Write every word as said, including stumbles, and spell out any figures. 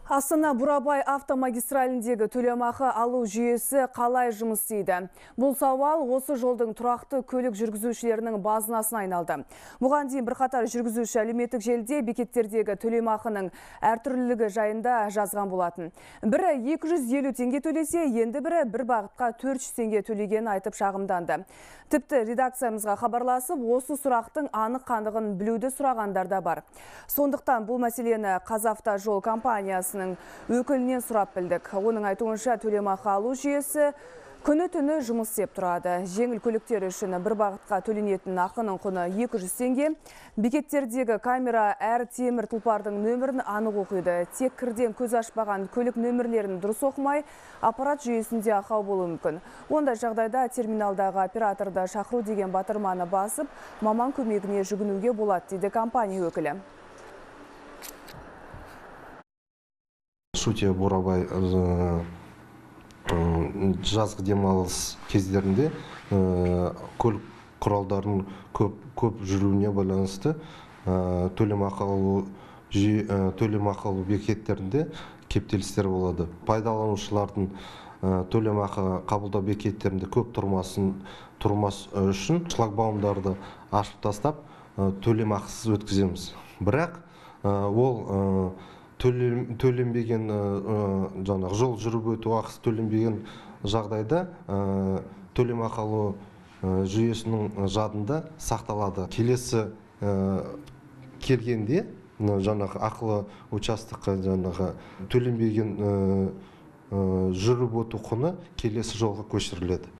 Астана-Бурабай автомагистраліндегі төлемақы алу жүйесі қалай жұмыс істейді? Бұл сауал осы жолдың тұрақты көлік жүргізушілерінің базынасына айналды. Бұған дейін бірқатар жүргізуші әлеуметтік желіде бекеттердегі төлемақының әртүрлілігі жайында жазған болатын. Бірі екі жүз елу теңге төлесе, енді бірі бір бағытқа төрт жүз теңге төлегенін айтып шағымданды. Тіпті редакциямызға хабарласып, осы сұрақтың анық қанығын білуді сұрағандар да бар. Сондықтан бұл мәселені Қазавтожол компаниясының өкілінен сұрап білдік. Оның айтуынша төлемақы алу жүйесі күні түні жұмыс істеп тұрады. Жеңіл көліктер үшін бір бағытқа төленетін ақының құны екі жүз теңге. Бекеттердегі камера әр темір тұлпардың нөмірін анық оқиды. Тек кірден көз ашпаған көлік нөмірлерін дұрыс оқымай, аппарат жүйесінде ақау болуы мүмкін. Ондай жағдайда терминалдағы операторды шақыру деген батырманы басып, маман көмегіне жүгінуге болады, дейді компания өкілі. Шутия Бурабай жазғы демалыс кездерінде көлік құралдарын көп көп жүруіне байланысты төлемақы алу бекеттерінде кептелістер болады. Пайдаланушылардың төлемақы қабылдау бекеттерінде көп тұрмасын тұрмас үшін шлагбаумдарды ашып тастап төлемақысыз өткіземіз. Бірақ ол төленбеген жаңағы жол жүріп өту ақысы төленбеген жағдайда төлемақы алу жүйесінің жадында сақталады. Келесі келгенде жаңағы ақылы участокқа жаңағы төленбеген жүріп өту құны келесі жолға көшіріледі.